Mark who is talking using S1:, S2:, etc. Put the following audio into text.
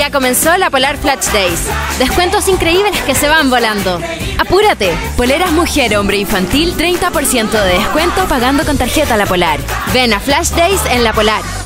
S1: Ya comenzó la Polar Flash Days. Descuentos increíbles que se van volando. ¡Apúrate! Poleras mujer, hombre, infantil, 30% de descuento pagando con tarjeta La Polar. Ven a Flash Days en La Polar.